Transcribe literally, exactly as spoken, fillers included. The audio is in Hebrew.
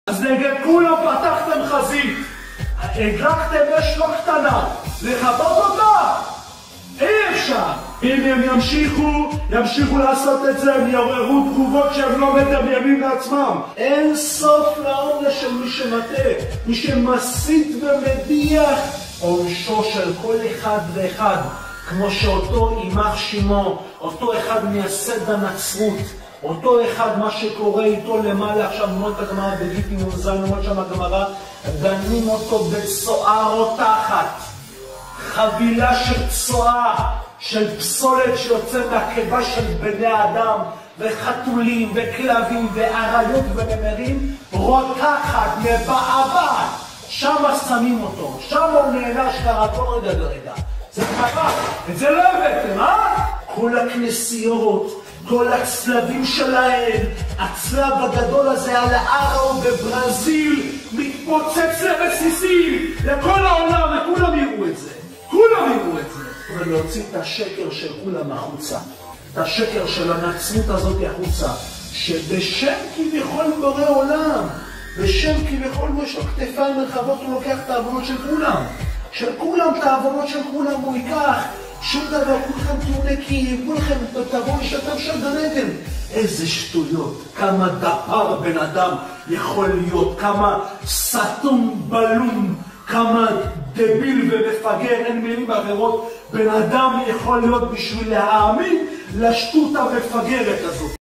אז נגד כולם פתחתם חזית, הגלחתם אש לא קטנה, לכבות אותה? אי אפשר. אם הם ימשיכו, ימשיכו לעשות את זה, הם יעוררו תגובות שהם לא מדמיינים לעצמם. אין סוף לעונש של מי שמטעה, מי שמסית ומדיח עונשו של כל אחד ואחד, כמו שאותו יימח שמו, אותו אחד מייסד הנצרות, אותו אחד מה שקורה איתו למעלה, עכשיו מאוד הגמרא בגיטין וזין, מאוד שם הגמרא, דנים אותו בצואה רותחת, חבילה של צואה, של פסולת שיוצא מהקיבה של בני האדם, וחתולים וכלבים ואריות ונמרים, רותחת, מבעבעת, שם שמים אותו, שם הוא נענש ככה כל רגע ורגע. זה קרה, את זה לא הבאתם, אה? כל הכנסיות, כל הצלבים שלהם, הצלב הגדול הזה על הארו בברזיל, מתפוצץ לרסיסים, לכל העולם, וכולם יראו את זה. כולם יראו את זה. אבל להוציא את השקר של כולם החוצה, את השקר של הנצרות הזאת החוצה, שבשם כביכול בורא עולם, בשם כביכול יש לו כתפיים רחבות, הוא לוקח את העוונות של כולם. של כולם, את העוונות של כולם הוא ייקח. שום דבר, כולכם תהיו נקיים, כולכם תבואו לשתף של גן עדן. איזה שטויות, כמה דפר בן אדם יכול להיות, כמה סתום בלום, כמה דביל ומפגר, אין מילים אחרות, בן אדם יכול להיות בשביל להאמין לשטות המפגרת הזאת.